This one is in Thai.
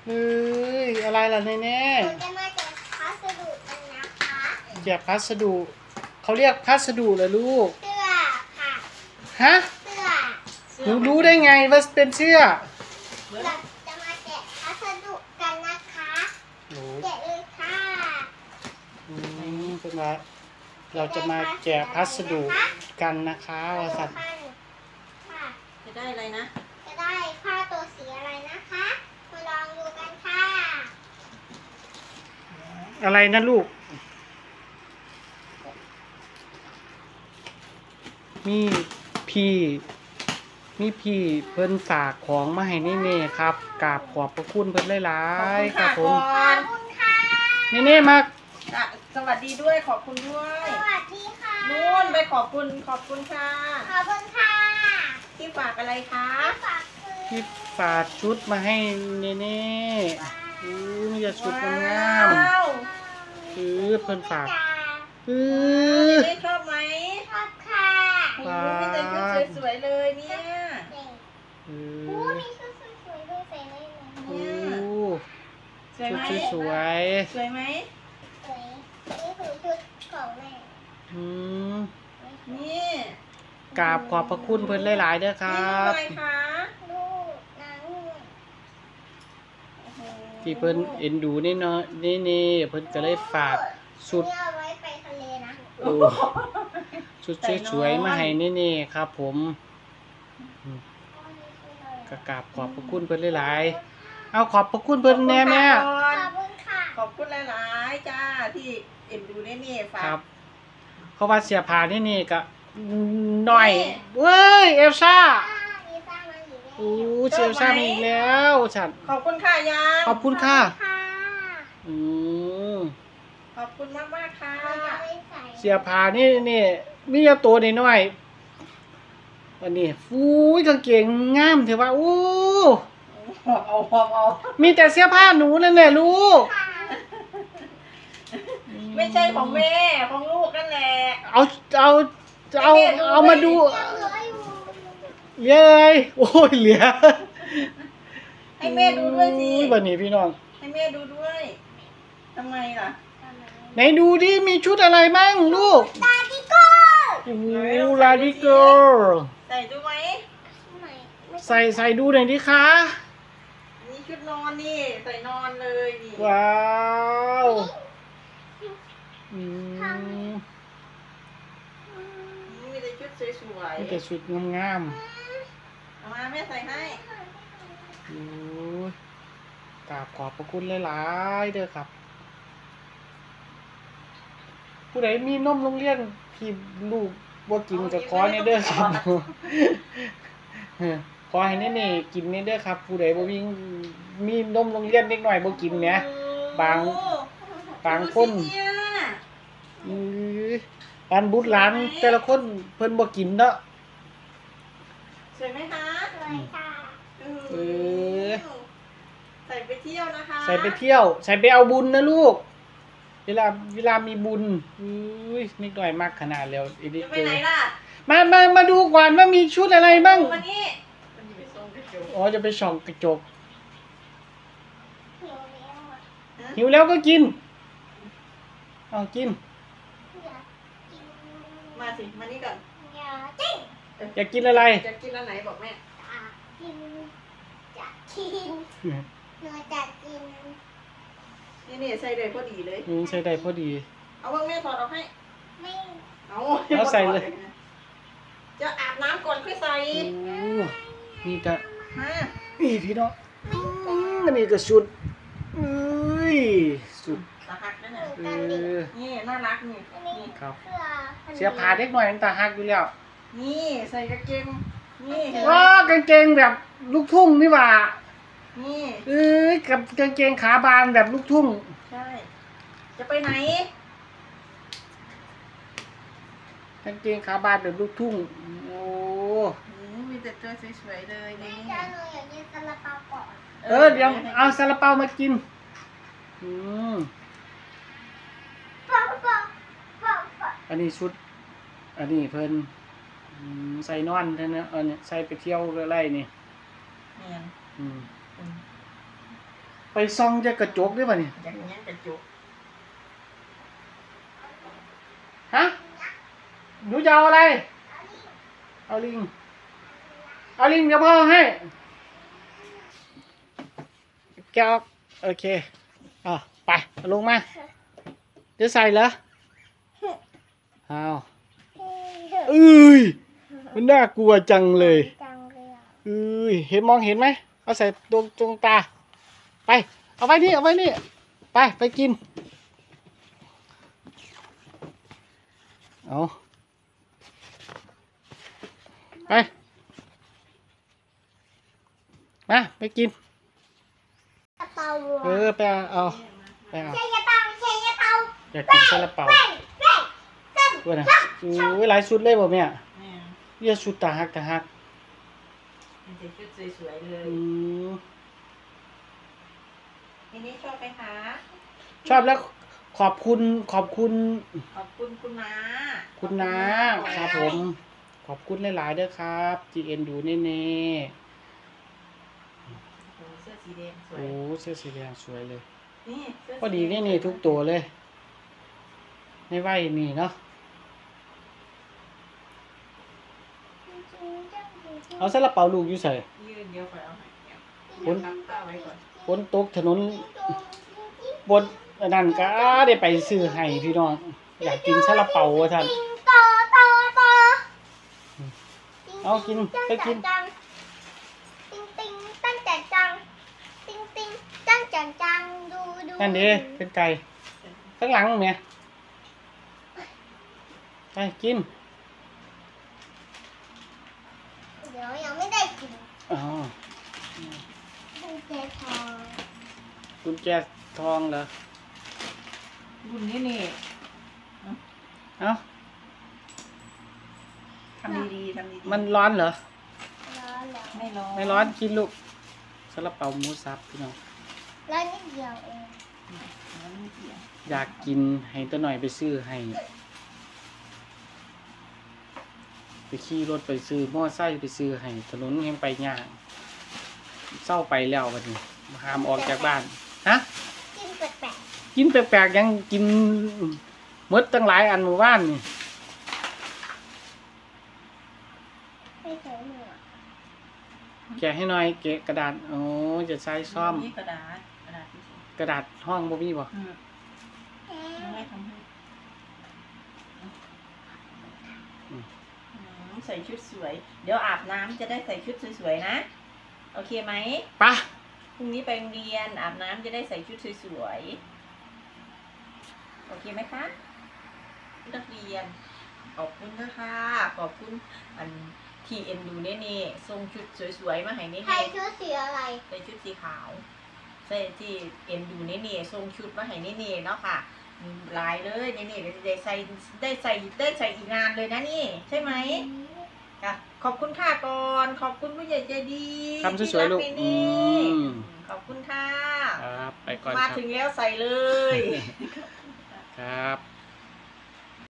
เฮ้ยอะไรล่ะแน่เราจะมาแจกพัสดุกันนะคะๆแจกพัสดุเขาเรียกพัสดุเหรอลูกเสื้อค่ะฮะเสื้อหนูรู้ได้ไงว่าเป็นเสื้อเราจะมาแจกพัสดุกันนะคะโอ้แจกเลยค่ะเป็นไรเราจะมาแจกพัสดุกันนะคะว่าสัตว์ค่ะจะได้อะไรนะจะได้ผ้าตัวสีอะไรนะคะมาลองดูกันค่ะอะไรนะลูกมีพี่เพิ่นฝากของมาให้เน่ๆครับกราบขอบพระคุณเพิ่นหลายๆครับผมขอบคุณค่ะเน่ๆมาสวัสดีด้วยขอบคุณด้วยสวัสดีค่ะนู่นไปขอบคุณค่ะขอบคุณค่ะที่ฝากอะไรคะฝากคือพี่ฝากชุดมาให้เน่ๆมีแต่ชุดงามว้าวๆเพิ่นฝากจ้าได้ชอบไหมชอบค่ะโอ้โหมีแต่ชุดสวยๆเลยเนี่ยเก่งเอโอ้อมีชุดสวยๆด้วยใส่ได้เลยโอ้สวยไหมชุดสวยสวยไหมสวยนี่คือชุดของแม่ๆอืมนี่กราบขอบพระคุณเพิ่นหลายๆเด้อครันี่รูปบอะไรคะลูกนางลูกโอ้โหที่เพิ่นเอ็นดูนี่เนาะนี่เพิ่นก็เลยฝากชุดนี่เอาไว้ไปทะเลนะโอ้ชุดสวยๆมาให้เน่ๆครับผมก็กราบขอบพระคุณเพิ่นหลายๆเอาขอบพระคุณเพิ่นแน่แม่ขอบคุณค่ะขอบคุณหลายๆจ้าที่เอ็นดูนี่ฝาครักบเพราะว่าเสียผ้านี่ก็หน่อยเว้ยเอลซ่ามีสร้างมาอยู่โอ้เสียเอลซ่ามาอีกแล้วฉันขอบคุณค่ะยางขอบคุณค่ะค่ะอืมขอบคุณมากๆค่ะเราจะไม่ใส่เสียผ้านี่มีแต่ตัวน้อยๆวันนี้ฟูยกางเกงงามเถอะว่าโอ้เอามีแต่เสื้อผ้าหนูนั่นแหละลูกไม่ใช่ของแม่ของลูกนั่นแหละเอามาดูเหลืออยู่เหลือเลยโอ้ยเหลือให้แม่ดูด้วยสิวันนี้พี่น้องให้แม่ดูด้วยทำไมล่ะไหนดูดิมีชุดอะไรบ้างลูกตาดิโก้โอ้โหลาดิโกใส่ดูไหมใส่ดูหน่อยดิคะนี่ชุดนอนนี่ใส่นอนเลยนี่ว้าวอืมมีแต่ชุดสวยมีแต่ชุดงามๆเอามาแม่ใส่ให้ๆโอ้ยกราบขอบพระคุณหลายๆเด้อครับ ผู้ใดมีนมโรงเรียนที่ลูกบ่กินก็ขอในเด้อครับ ขอให้แน่ๆกินในเด้อครับ ผู้ใดบ่มีนมโรงเรียนเด็กน้อยบ่กินเนี่ย บางคนดูสิเนี่ยร้านบุตรหลานแต่ละคนเพิ่นบ่กินเนาะสวยไหมคะสวยค่ะเออใส่ไปเที่ยวนะคะใส่ไปเที่ยว ใส่ไปเอาบุญนะลูก เวลามีบุญอุ้ยนิดหน่อยมากขนาดแล้วอีนี่จะไปไหนล่ะมาดูก่อนว่ามีชุดอะไรบ้างวันนี้มันอยู่ในโซนกระจกอ๋อจะไปส่องกระจกหิวแล้วอ่ะหิวแล้วก็กินเอากินอยากกินมาสิมานี่ก่อนอยากกินอยากกินอะไรจะกินอันไหนบอกแม่อยากกินอยากกินหนูจะกินนี่ใส่เลยพอดีเลยใส่ได้พอดีเอาว่าแม่ถอดออกให้ไม่เอาเอาใส่เลยจะอาบน้ำก่อนค่อยใส่โอ้นี่แต่มานี่พี่น้องอันนี้ก็ชุดเอ้ยสุดตาหักนั่นหน่ะนูเอกันดิอนี่น่ารักนี่อันนี้ครับเสื้อเสียผ้าเด็กหน่อยมันตาหักอยู่แล้วนี่ใส่กางเกงนี่เห็นไหมว้ากางเกงแบบลูกทุ่งนี่หว่านี่เอ้ยกับกางเกงขาบานแบบลูกทุ่งใช่ จะไปไหนกางเกงขาบานแบบลูกทุ่งโอ้มีแต่ตัวสวยๆเลยแม่นี่จะหนูอยากกินซาลาเปาก่อนเดี๋ยวเอาซาลาเปามากินอืมเปาเปาเปาเปาอันนี้ชุด อันนี้เพิ่นใส่นอนเท่านั้นใส่ไปเที่ยวอะไรนี่เนี่ยอืมไปส่องจะกระจกได้ป่ะนี่อย่างนี้กระจุกฮะหนูจะเอาอะไรเอาลิงเดี๋ยวพ่อให้แกะออกโอเคไปเอาลงมาจะใส่เหรอเอาเอ้ยมันน่ากลัวจังเลยจังเลยอ่ะเอ้ยมองเห็นไหมเอาใส่ตรงตาไปเอาไว้นี่ไปกินเอามาไปกินกระเป๋าไปเอาใช่กระเป๋าอยากกินซาลาเปาด้วยนะหลายชุดเลยบ่แม่เนี่ยเรียกชุดตาฮักมันจะชุดสวยๆเลย ทีนี้ชอบไหมคะชอบแล้วขอบคุณขอบคุณคุณน้าคุณน้าครับผม ขอบคุณหลายๆเด้อครับที่เอ็นดูเน่โอ้เสื้อสีแดงสๆวยโอ้เสื้อสีแดงสวยเลยนี่เสื้อพอดีนี่ทุกตัวเลยในไว้นี่เนาะเอาซาลาเปาลูกอยู่ใส่ยืนเดี๋ยวค่อยเอาให้เดี๋ยวคนตั้งตั้งไว้ก่อนบนตกถนนบนนั่นก็ได้ไปซื้อให้พี่น้องอยากกินซาลาเปาว่าท่านต่อเอากินไปกินติ๊งตั้งจังติ๊งตั้งจังดูนั่นดิเป็นไก่ข้างหลังเนี่ยไปกินเดี๋ยวยังไม่ได้กินอ๋อกุญแจทองกุญแจทองเหรอรุ่นนี้นี่เอ้าทำดีๆทำดีๆมันร้อนเหรอร้อนแล้วไม่ร้อนไม่ร้อนกินลูกซาลาเปาหมูสับพี่น้องร้อนนิดเดียวเองร้อนนิดเดียวอยากกินให้ตัวหน่อยไปซื้อให้ไปขี่รถไปซื้อมอไซค์ไปซื้อให้ถนนยังไปยากเศร้าไปแล้วบัดนี้ห้ามออกจากบ้านฮะกินแปลกกินแปลกๆยังกินหมดตั้งหลายอันหมู่บ้านนี่ๆไม่ใช่หนูแกะให้หน่อยแกะกระดาษโอ้จะใช้ซ่อมนี่กระดาษที่สุดกระดาษห้องบ่มีบ่ไม่ทำให้ใส่ชุดสวย เดี๋ยวอาบน้ำจะได้ใส่ชุดสวยๆนะ โอเคไหมปะพรุ่งนี้ไปโรงเรียนอาบน้ำจะได้ใส่ชุดสวยๆ โอเคไหมคะนักเรียน ขอบคุณนะคะขอบคุณอันที่เอ็นดูเน่ๆส่งชุดสวยๆมาให้เน่ใครชุดสีอะไรๆใส่ชุดสีขาวใส่ที่เอ็นดูเน่ๆส่งชุดมาให้เน่ๆเนาะค่ะหลายเลยเน่ๆได้ใส่อีกงานเลยนะนี่ ใช่ไหมค่ะขอบคุณค่ะก่อนขอบคุณผู้ใหญ่ใจดีทำสวยๆลูกที่รัเน่ๆขอบคุณค่ะครับไปก่อนมาครับถึงแล้วใส่เลยครับ